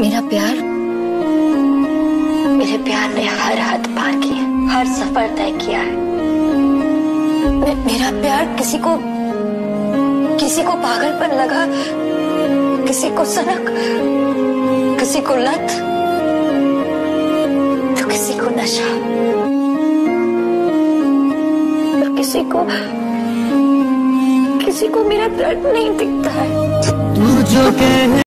मेरा प्यार, मेरे प्यार ने हर हद पार की है, हर सफर तय किया है। मेरा प्यार किसी को पागलपन लगा, किसी को सनक, किसी को लत, तो किसी को नशा, तो किसी को मेरा दर्द नहीं दिखता है।